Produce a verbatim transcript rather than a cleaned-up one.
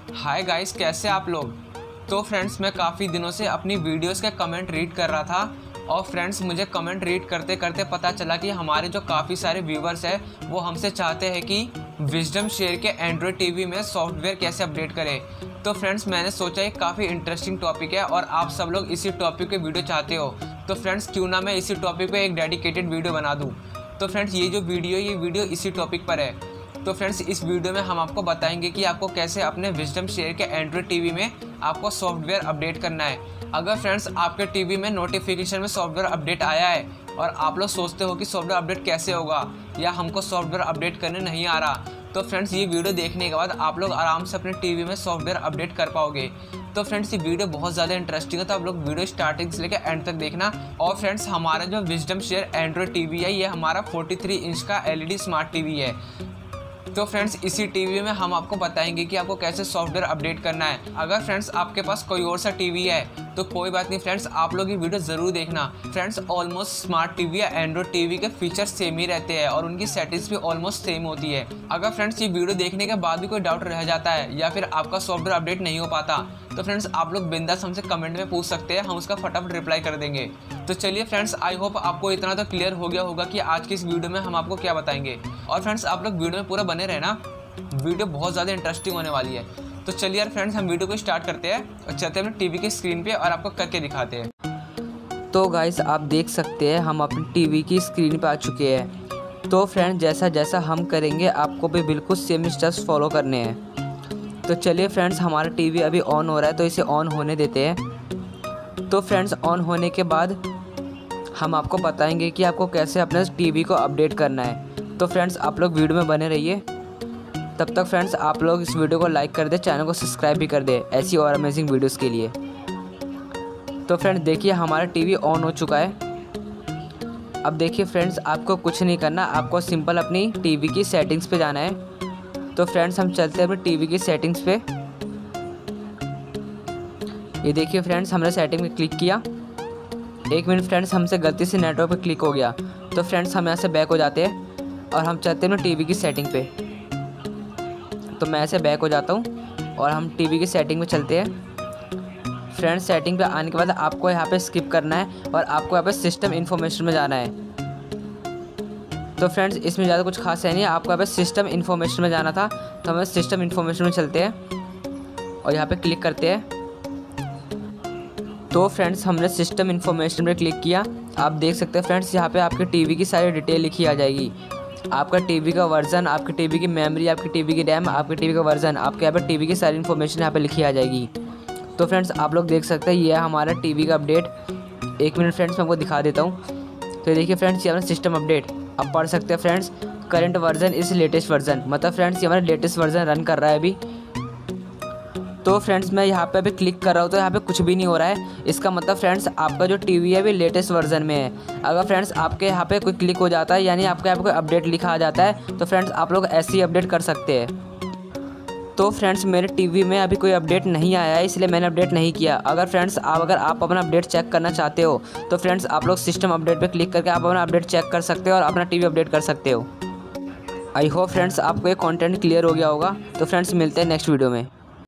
Hi guys, कैसे आप लोग। तो फ्रेंड्स, मैं काफ़ी दिनों से अपनी वीडियोस के कमेंट रीड कर रहा था और फ्रेंड्स मुझे कमेंट रीड करते करते पता चला कि हमारे जो काफ़ी सारे व्यूवर्स हैं वो हमसे चाहते हैं कि विजडम शेयर के एंड्रॉयड टीवी में सॉफ्टवेयर कैसे अपडेट करें। तो फ्रेंड्स, मैंने सोचा एक काफ़ी इंटरेस्टिंग टॉपिक है और आप सब लोग इसी टॉपिक पे वीडियो चाहते हो, तो फ्रेंड्स क्यों ना मैं इसी टॉपिक पे एक डेडिकेटेड वीडियो बना दूँ। तो फ्रेंड्स, ये जो वीडियो ये वीडियो इसी टॉपिक पर है। तो फ्रेंड्स, इस वीडियो में हम आपको बताएंगे कि आपको कैसे अपने विजडम शेयर के एंड्रॉयड टीवी में आपको सॉफ्टवेयर अपडेट करना है। अगर फ्रेंड्स आपके टीवी में नोटिफिकेशन में सॉफ्टवेयर अपडेट आया है और आप लोग सोचते हो कि सॉफ्टवेयर अपडेट कैसे होगा या हमको सॉफ्टवेयर अपडेट करने नहीं आ रहा, तो फ्रेंड्स ये वीडियो देखने के बाद आप लोग आराम से अपने टीवी में सॉफ्टवेयर अपडेट कर पाओगे। तो फ्रेंड्स, ये वीडियो बहुत ज़्यादा इंटरेस्टिंग है, तो आप लोग वीडियो स्टार्टिंग से लेकर एंड तक देखना। और फ्रेंड्स, हमारा जो विजडम शेयर एंड्रॉयड टीवी है ये हमारा तैंतालीस इंच का एलईडी स्मार्ट टीवी है। तो फ्रेंड्स, इसी टीवी में हम आपको बताएंगे कि आपको कैसे सॉफ्टवेयर अपडेट करना है। अगर फ्रेंड्स आपके पास कोई और सा टीवी है तो कोई बात नहीं फ्रेंड्स, आप लोग ये वीडियो ज़रूर देखना। फ्रेंड्स, ऑलमोस्ट स्मार्ट टीवी या एंड्रॉयड टीवी के फीचर्स सेम ही रहते हैं और उनकी सेटिंग्स भी ऑलमोस्ट सेम होती है। अगर फ्रेंड्स ये वीडियो देखने के बाद भी कोई डाउट रह जाता है या फिर आपका सॉफ्टवेयर अपडेट नहीं हो पाता, तो फ्रेंड्स आप लोग बिंदास हमसे कमेंट में पूछ सकते हैं, हम उसका फटाफट रिप्लाई कर देंगे। तो चलिए फ्रेंड्स, आई होप आपको इतना तो क्लियर हो गया होगा कि आज की इस वीडियो में हम आपको क्या बताएंगे। और फ्रेंड्स आप लोग वीडियो में पूरा बने रहना, वीडियो बहुत ज़्यादा इंटरेस्टिंग होने वाली है। तो चलिए यार फ्रेंड्स, हम वीडियो को स्टार्ट करते हैं और चलते हैं अपने टीवी की स्क्रीन पे और आपको करके दिखाते हैं। तो गाइस आप देख सकते हैं हम अपनी टीवी की स्क्रीन पे आ चुके हैं। तो फ्रेंड्स जैसा जैसा हम करेंगे आपको भी बिल्कुल सेम स्टेप्स फॉलो करने हैं। तो चलिए फ्रेंड्स, हमारा टीवी अभी ऑन हो रहा है तो इसे ऑन होने देते हैं। तो फ्रेंड्स ऑन होने के बाद हम आपको बताएंगे कि आपको कैसे अपने टीवी को अपडेट करना है। तो फ्रेंड्स आप लोग वीडियो में बने रहिए। तब तक फ्रेंड्स आप लोग इस वीडियो को लाइक कर दे, चैनल को सब्सक्राइब भी कर दे ऐसी और अमेजिंग वीडियोस के लिए। तो फ्रेंड्स देखिए हमारा टीवी ऑन हो चुका है। अब देखिए फ्रेंड्स, आपको कुछ नहीं करना, आपको सिंपल अपनी टीवी की सेटिंग्स पे जाना है। तो फ्रेंड्स हम चलते हैं अपनी टीवी की सेटिंग्स पे। ये देखिए फ्रेंड्स, हमने सेटिंग में क्लिक किया। एक मिनट फ्रेंड्स, हमसे गलती से नेटवर्क पे क्लिक हो गया। तो फ्रेंड्स हम यहाँ से बैक हो जाते हैं और हम चलते हैं अपनी टीवी की सेटिंग पे। तो मैं ऐसे बैक हो जाता हूँ और हम टीवी की सेटिंग में चलते हैं। फ्रेंड्स सेटिंग पे आने के बाद आपको यहाँ पे स्किप करना है और आपको यहाँ पे सिस्टम इन्फॉर्मेशन में जाना है। तो फ्रेंड्स इसमें ज़्यादा कुछ खास है नहीं, आपको यहाँ पे सिस्टम इन्फॉर्मेशन में जाना था, तो हमें सिस्टम इन्फॉर्मेशन में चलते हैं और यहाँ पे क्लिक करते हैं। तो फ्रेंड्स हमने सिस्टम इन्फॉर्मेशन पे क्लिक किया। आप देख सकते हैं फ्रेंड्स, यहाँ पे आपके टीवी की सारी डिटेल लिखी आ जाएगी। आपका टीवी का वर्जन, आपके टीवी की मेमोरी, आपकी टीवी की रैम, आपके टीवी का वर्जन, आपके यहाँ पे टीवी की सारी इन्फॉर्मेशन यहाँ पे लिखी आ जाएगी। तो फ्रेंड्स आप लोग देख सकते हैं ये है हमारा टीवी का अपडेट। एक मिनट फ्रेंड्स मैं आपको दिखा देता हूँ। तो देखिए फ्रेंड्स ये हमारा सिस्टम अपडेट आप पढ़ सकते हैं। फ्रेंड्स करंट वर्जन इस लेटेस्ट वर्जन, मतलब फ्रेंड्स ये हमारा लेटेस्ट वर्जन रन कर रहा है अभी। तो फ्रेंड्स मैं यहाँ पे अभी क्लिक कर रहा हूँ तो यहाँ पे कुछ भी नहीं हो रहा है। इसका मतलब फ्रेंड्स आपका जो टीवी है अभी लेटेस्ट वर्जन में है। अगर फ्रेंड्स आपके यहाँ पे कोई क्लिक हो जाता है यानी आपके यहाँ पे कोई अपडेट लिखा आ जाता है, तो फ्रेंड्स आप लोग ऐसे ही अपडेट कर सकते हैं। तो फ्रेंड्स मेरे टीवी में अभी कोई अपडेट नहीं आया है, इसलिए मैंने अपडेट नहीं किया। अगर फ्रेंड्स आप अगर आप अपना अपडेट चेक करना चाहते हो तो फ्रेंड्स आप लोग सिस्टम अपडेट पर क्लिक करके आप अपना अपडेट चेक कर सकते हो और अपना टीवी अपडेट कर सकते हो। आई होप फ्रेंड्स आपको ये कॉन्टेंट क्लियर हो गया होगा। तो फ्रेंड्स मिलते हैं नेक्स्ट वीडियो में।